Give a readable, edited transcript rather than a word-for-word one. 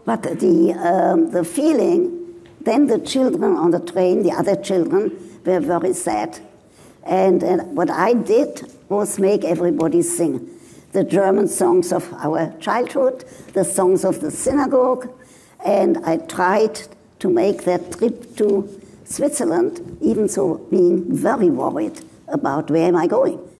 But the feeling, then the children on the train, the other children, were very sad. And what I did was make everybody sing the German songs of our childhood, the songs of the synagogue, and I tried to make that trip to Switzerland, even so being very worried about where am I going.